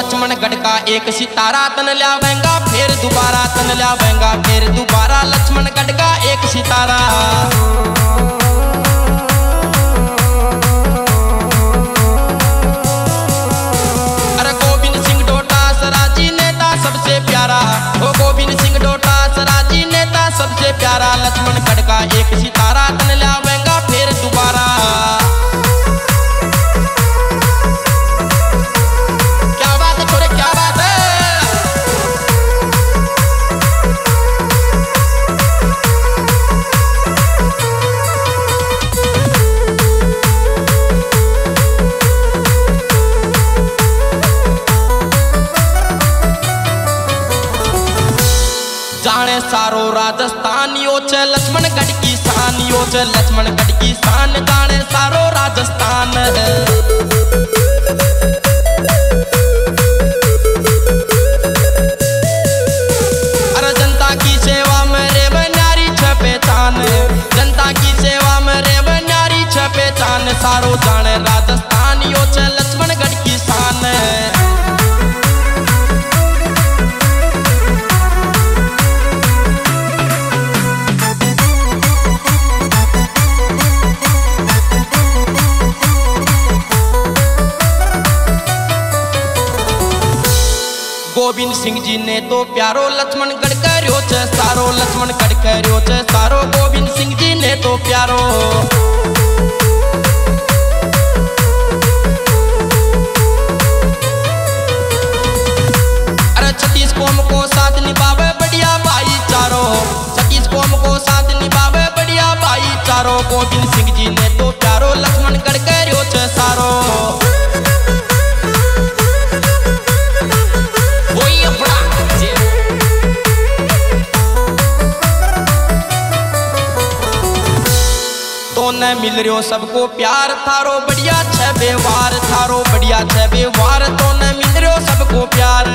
लक्ष्मण गढ़ का एक सितारा तन ल्यावेंगा फिर दोबारा, तन ल्यावेंगा फिर दोबारा, लक्ष्मण गढ़ का एक सितारा। अरे गोविंद सिंह डोटासरा जी नेता सबसे प्यारा, ओ गोविंद सिंह डोटासरा जी नेता सबसे प्यारा, लक्ष्मण गढ़ का एक सितारा तन ल्यावेंगा फिर दोबारा। जाने सारो राजस्थान यो छ लक्ष्मण गढ़ की शान, यो छ लक्ष्मण गढ़ की शान, जाने सारो राजस्थान। अरे जनता की सेवा में रे बन्यारी छ पहचान, जनता की सेवा में रे बन्यारी छ पहचान, सारो जाने राजस्थान यो छ लक्ष्मण गढ़ की शान। गोविंद सिंह जी ने तो प्यारो लक्ष्मण गढ़ कर्यो छ सारो, लक्ष्मण गढ़ कर्यो छ सारो, गोविंद सिंह जी ने तो प्यारो। अरे 36 कौम को साथ निभावे बढ़िया भाईचारो, 36 कौम को साथ निभावे बढ़िया भाईचारो, गोविंद सिंह जी ने तो प्यारो, लक्ष्मण गढ़ कर्यो छ सारो। तो न मिल रहो सबको प्यार, थारो बढ़िया छ व्यवहार, थारो बढ़िया छ व्यवहार, तो न मिल रहो सबको प्यार।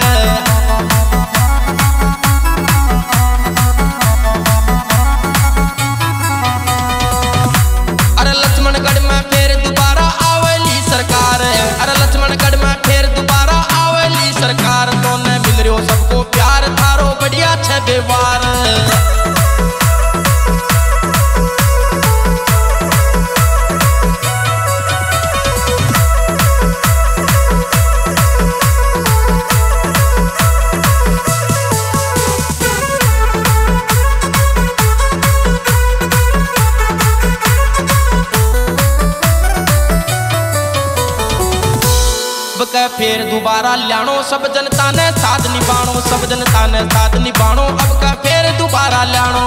अरे लक्ष्मणगढ़ में फिर दोबारा आवेली सरकार, अरे लक्ष्मणगढ़ में फिर दोबारा आवेली सरकार, तो न मिल रहो सबको प्यार, थारो बढ़िया छ व्यवहार। फिर दोबारा ल्याणो सब जनता ने साथ निभाणो, सब जनता ने साथ निभाणो, अब का फिर दोबारा ल्याणो।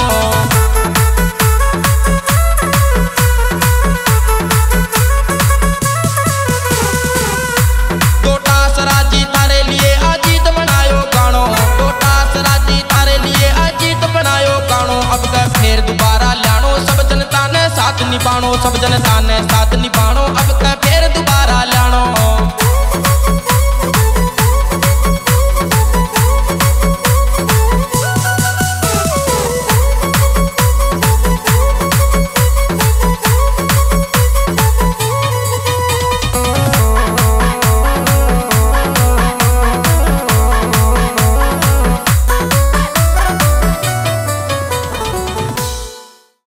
डोटासरा जी थारे लिए अजीत बनायो गाणो, डोटासरा जी थारे लिए अजीत बनायो गाणो, अब का फिर दोबारा ल्याणो, सब जनता ने साथ निभाणो, सब जनता ने साथ निभाणो, अब का फिर दोबारा ल्याणो।